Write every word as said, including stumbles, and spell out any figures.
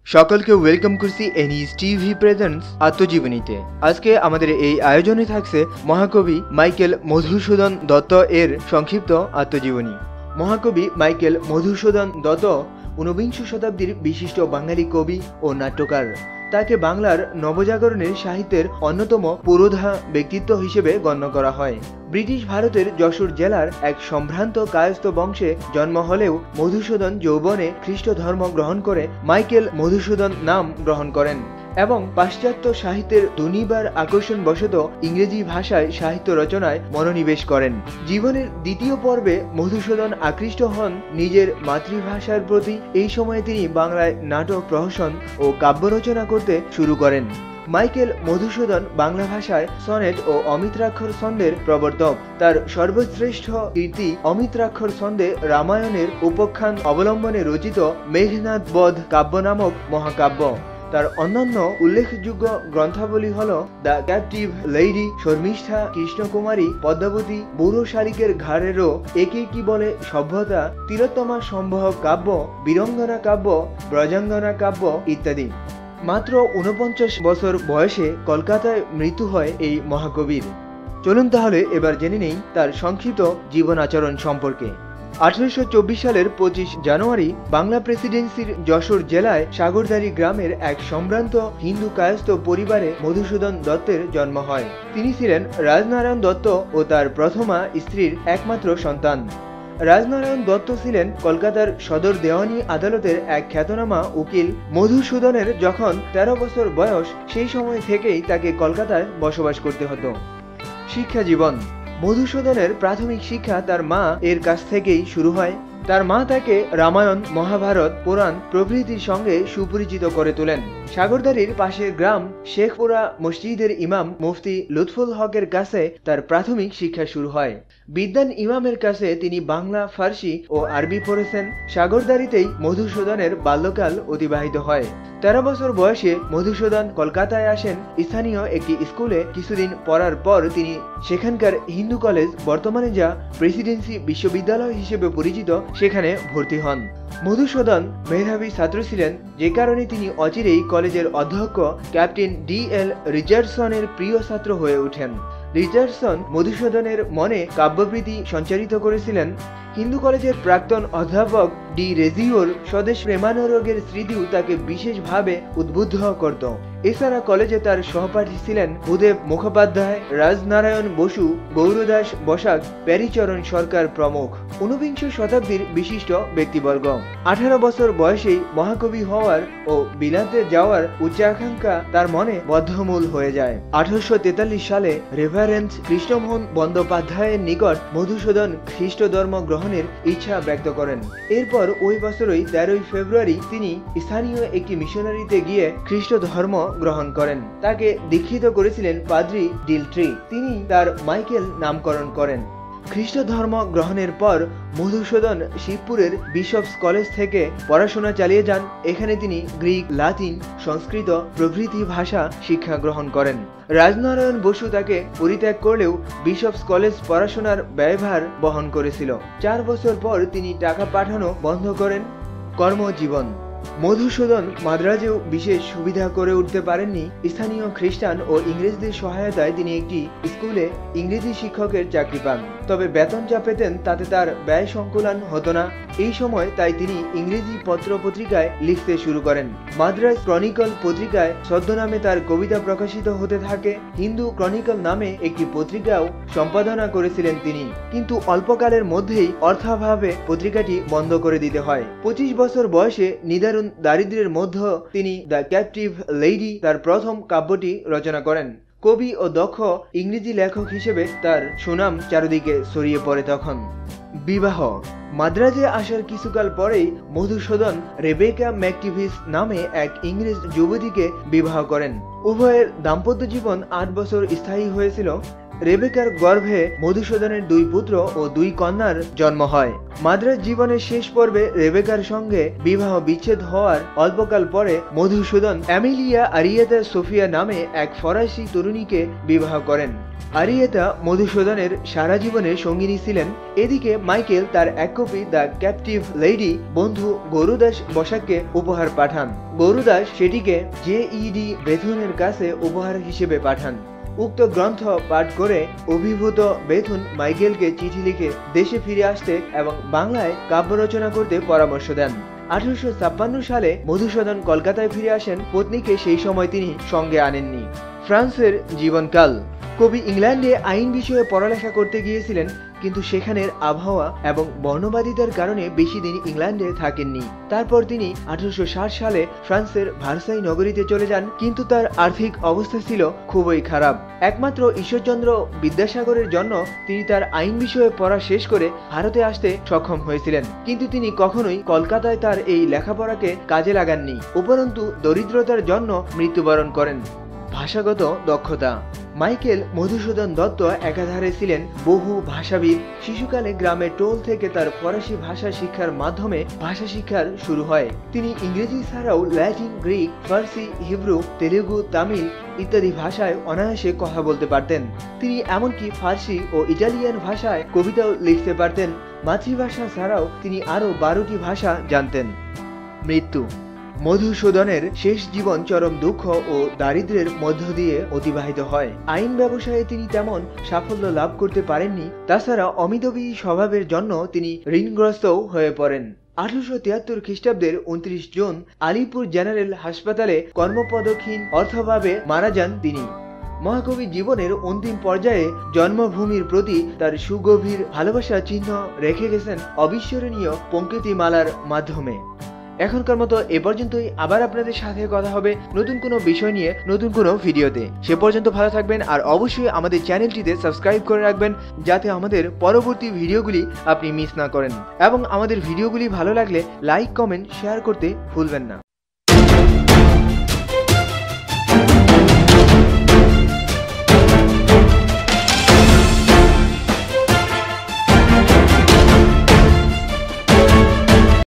সকলকে ওয়েলকাম করছি এনইস TV presents আত্মজীবনীতে। আজকে আমাদের এই আয়োজনে থাকছে মহাকবি মাইকেল মধুসূদন দত্ত এর সংক্ষিপ্ত আত্মজীবনী। মহাকবি মাইকেল মধুসূদন দত্ত ঊনবিংশ শতাব্দীর বিশিষ্ট বাঙালি কবি ও নাট্যকার। তাকে বাংলার নবজাগরণের সাহিত্যের অন্যতম পুরোধা ব্যক্তিত্ব হিসেবে গণ্য করা হয়। ব্রিটিশ ভারতের যশোর জেলার এক সম্ভ্রান্ত কায়স্থ বংশে জন্ম হলেও মধুসূদন যৌবনে খ্রিস্ট ধর্ম গ্রহণ করে মাইকেল মধুসূদন নাম গ্রহণ করেন এবং পাশ্চাত্য সাহিত্যের দুনিবার আকর্ষণ বশত ইংরেজি ভাষায় সাহিত্য রচনায় মনোনিবেশ করেন। জীবনের দ্বিতীয় পর্বে মধুসূদন আকৃষ্ট হন নিজের মাতৃভাষার প্রতি। এই সময়ে তিনি বাংলায় নাটক, প্রহসন ও কাব্য রচনা করতে শুরু করেন। মাইকেল মধুসূদন বাংলা ভাষায় সনেট ও অমিত্রাক্ষর ছন্দের প্রবর্তক। তার সর্বশ্রেষ্ঠ কীর্তি অমিত্রাক্ষর ছন্দে রামায়ণের উপাখ্যান অবলম্বনে রচিত মেঘনাদ বধ কাব্য নামক মহাকাব্য। তার অন্যান্য উল্লেখযোগ্য গ্রন্থাবলী হল the captive lady, Sharmishtha, Krishnakumari, Padmavati, বুড়ো শালিকের ঘাড়েরও একে কি বলে সভ্যতা, তিলোত্তমা সম্ভব কাব্য, বীরঙ্গনা কাব্য, ব্রজাঙ্গনা কাব্য ইত্যাদি। মাত্র ঊনপঞ্চাশ বছর বয়সে কলকাতায় মৃত্যু হয় এই মহাকবির। চলুন তাহলে এবার জেনে নেই তার সংক্ষিপ্ত জীবন আচরণ সম্পর্কে। আঠারোশো চব্বিশ সালের পঁচিশ জানুয়ারি বাংলা প্রেসিডেন্সির যশোর জেলায় সাগরদাড়ি গ্রামের এক সম্ভ্রান্ত হিন্দু কায়স্থ পরিবারে মধুসূদন দত্তের জন্ম হয়। তিনি ছিলেন রাজনারায়ণ দত্ত ও তার প্রথমা স্ত্রীর একমাত্র সন্তান। রাজনারায়ণ দত্ত ছিলেন কলকাতার সদর দেওয়ানি আদালতের এক খ্যাতনামা উকিল। মধুসূদনের যখন তেরো বছর বয়স, সেই সময় থেকেই তাকে কলকাতায় বসবাস করতে হতো। শিক্ষা জীবন। মধুসূদনের প্রাথমিক শিক্ষা তার মা এর কাছ থেকেই শুরু হয়। তার মা তাকে রামায়ণ, মহাভারত, পুরাণ প্রভৃতির সঙ্গে সুপরিচিত করে তোলেন। সাগরদাড়ির পাশের গ্রাম শেখপুরা মসজিদের ইমাম মুফতি লুৎফুল হকের কাছে তার প্রাথমিক শিক্ষা শুরু হয়। বিদ্বান ইমামের কাছে তিনি বাংলা, ফার্সি ও আরবি পড়েছেন। সাগরদাড়িতেই মধুসূদনের বাল্যকাল অতিবাহিত হয়। তেরো বছর বয়সে মধুসূদন কলকাতায় আসেন। স্থানীয় একটি স্কুলে কিছুদিন পড়ার পর তিনি সেখানকার হিন্দু কলেজ, বর্তমানে যা প্রেসিডেন্সি বিশ্ববিদ্যালয় হিসেবে পরিচিত, সেখানে ভর্তি হন। মধুসূদন মেধাবী ছাত্র ছিলেন, যে কারণে তিনি অচিরেই কলেজের অধ্যক্ষ ক্যাপ্টেন ডি এল রিচার্ডসনের প্রিয় ছাত্র হয়ে ওঠেন। রিচার্ডসন মধুসূদনের মনে কাব্যপ্রীতি সঞ্চারিত করেছিলেন। হিন্দু কলেজের প্রাক্তন অধ্যাপক ডি রেজিওর স্বদেশ প্রেমানুরাগের স্মৃতিও তাকে বিশেষভাবে উদ্বুদ্ধ করত। এছাড়া কলেজে তার সহপাঠী ছিলেন ভূদেব মুখোপাধ্যায়, রাজনারায়ণ বসু, গৌরদাস বসাক, প্যারীচরণ সরকার প্রমুখ ঊনবিংশ শতাব্দীর বিশিষ্ট ব্যক্তিবর্গ। আঠারো বছর বয়সেই মহাকবি হওয়ার ও বিলাতে যাওয়ার উচ্চাকাঙ্ক্ষা তার মনে বদ্ধমূল হয়ে যায়। আঠারোশো তেতাল্লিশ সালে রেভারেন্ড কৃষ্ণমোহন বন্দ্যোপাধ্যায়ের নিকট মধুসূদন খ্রিস্ট ধর্ম গ্রহণের ইচ্ছা ব্যক্ত করেন। এরপর ওই বছরই তেরোই ফেব্রুয়ারি তিনি স্থানীয় একটি মিশনারিতে গিয়ে খ্রিস্ট ধর্ম গ্রহণ করেন। তাকে দীক্ষিত করেছিলেন পাদ্রী ডিলট্রি। তিনি তার মাইকেল নামকরণ করেন। খ্রিস্ট ধর্ম গ্রহণের পর মধুসূদন শিবপুরের বিশপস কলেজ থেকে পড়াশোনা চালিয়ে যান। এখানে তিনি গ্রিক, লাতিন, সংস্কৃত প্রভৃতি ভাষা শিক্ষা গ্রহণ করেন। রাজনারায়ণ বসু তাকে পরিত্যাগ করলেও বিশপস কলেজ পড়াশোনার ব্যয়ভার বহন করেছিল। চার বছর পর তিনি টাকা পাঠানো বন্ধ করেন। কর্মজীবন। মধুসূদন মাদ্রাজেও বিশেষ সুবিধা করে উঠতে পারেননি। স্থানীয় খ্রিস্টান ও ইংরেজদের সহায়তায় তিনি একটি স্কুলে ইংরেজি শিক্ষকের চাকরি পান। তবে বেতন যা পেতেন তাতে তার ব্যয় সংকুলান হতো না। এই সময় তাই তিনি ইংরেজি পত্র পত্রিকায় লিখতে শুরু করেন। মাদ্রাজ ক্রনিকল পত্রিকায় ছদ্মনামে তার কবিতা প্রকাশিত হতে থাকে। হিন্দু ক্রনিকল নামে একটি পত্রিকাও সম্পাদনা করেছিলেন তিনি, কিন্তু অল্পকালের মধ্যেই অর্থাভাবে পত্রিকাটি বন্ধ করে দিতে হয়। পঁচিশ বছর বয়সে নিদারুণ দারিদ্র্যের মধ্যে তিনি দ্য ক্যাপটিভ লেডি তার প্রথম কাব্যটি রচনা করেন। কবি ও দক্ষ ইংরেজি লেখক হিসেবে তার সুনাম চারিদিকে ছড়িয়ে পড়ে তখন। বিবাহ। মাদ্রাজে আসার কিছুকাল পরেই মধুসূদন রেবেকা ম্যাকটিভিস নামে এক ইংরেজ যুবতীকে বিবাহ করেন। উভয়ের দাম্পত্য জীবন আট বছর স্থায়ী হয়েছিল। রেবেকার গর্ভে মধুসূদনের দুই পুত্র ও দুই কন্যার জন্ম হয়। মাদ্রাজ জীবনের শেষ পর্বে রেবেকার সঙ্গে বিবাহ বিচ্ছেদ হওয়ার অল্পকাল পরে মধুসূদন অ্যামিলিয়া আরিয়েতা সোফিয়া নামে এক ফরাসি তরুণীকে বিবাহ করেন। আরিয়েতা মধুসূদনের সারা জীবনের সঙ্গিনী ছিলেন। এদিকে মাইকেল তার এক কপি দ্য ক্যাপটিভ লেডি বন্ধু গৌরদাস বসাককে উপহার পাঠান। গৌরদাস সেটিকে জে ই ডি বেথুনের কাছে উপহার হিসেবে পাঠান। উক্ত গ্রন্থ পাঠ করে অভিভূত বেথুন মাইকেলকে চিঠি লিখে দেশে ফিরে আসতে এবং বাংলায় কাব্য রচনা করতে পরামর্শ দেন। আঠারোশো ছাপ্পান্ন সালে মধুসূদন কলকাতায় ফিরে আসেন। পত্নীকে সেই সময় তিনি সঙ্গে আনেননি। ফ্রান্সের জীবনকাল। কবি ইংল্যান্ডে আইন বিষয়ে পড়ালেখা করতে গিয়েছিলেন, কিন্তু সেখানের আবহাওয়া এবং বর্ণবাদিতার কারণে বেশি দিন ইংল্যান্ডে থাকেননি। তারপর তিনি আঠারোশো ষাট সালে ফ্রান্সের ভার্সাই নগরীতে চলে যান, কিন্তু তার আর্থিক অবস্থা ছিল খুবই খারাপ। একমাত্র ঈশ্বরচন্দ্র বিদ্যাসাগরের জন্য তিনি তার আইন বিষয়ে পড়া শেষ করে ভারতে আসতে সক্ষম হয়েছিলেন, কিন্তু তিনি কখনোই কলকাতায় তার এই লেখাপড়াকে কাজে লাগাননি। উপরন্তু দরিদ্রতার জন্য মৃত্যুবরণ করেন। ভাষাগত দক্ষতা। মাইকেল মধুসূদন দত্ত একাধারে ছিলেন বহু ভাষাবিদ। শিশুকালে গ্রামের টোল থেকে তার ফরাসি ভাষা শিক্ষার মাধ্যমে ভাষা শিক্ষার শুরু হয়। তিনি ইংরেজি ছাড়াও ল্যাটিন, গ্রিক, ফার্সি, হিব্রু, তেলুগু, তামিল ইত্যাদি ভাষায় অনায়াসে কথা বলতে পারতেন। তিনি এমনকি ফার্সি ও ইটালিয়ান ভাষায় কবিতাও লিখতে পারতেন। মাতৃভাষা ছাড়াও তিনি আরও বারোটি ভাষা জানতেন। মৃত্যু। মধুসূদনের শেষ জীবন চরম দুঃখ ও দারিদ্র্যের মধ্য দিয়ে অতিবাহিত হয়। আইন ব্যবসায়ে তিনি তেমন সাফল্য লাভ করতে পারেননি। তাছাড়া অমিতবী স্বভাবের জন্য তিনি ঋণগ্রস্তও হয়ে পড়েন। আঠারোশো তিয়াত্তর খ্রিস্টাব্দের উনত্রিশ জুন আলিপুর জেনারেল হাসপাতালে কর্মপদকহীন অর্থাভাবে মারা যান তিনি। মহাকবি জীবনের অন্তিম পর্যায়ে জন্মভূমির প্রতি তার সুগভীর ভালোবাসার চিহ্ন রেখে গেছেন অবিস্মরণীয় পঙ্ক্তিমালার মাধ্যমে। এখনকার মতো এ পর্যন্তই। আবার আপনাদের সাথে কথা হবে নতুন কোনো বিষয় নিয়ে নতুন কোনো ভিডিওতে। সে পর্যন্ত ভালো থাকবেন, আর অবশ্যই আমাদের চ্যানেলটিতে সাবস্ক্রাইব করে রাখবেন, যাতে আমাদের পরবর্তী ভিডিওগুলি আপনি মিস না করেন। এবং আমাদের ভিডিওগুলি ভালো লাগলে লাইক, কমেন্ট, শেয়ার করতে ভুলবেন না।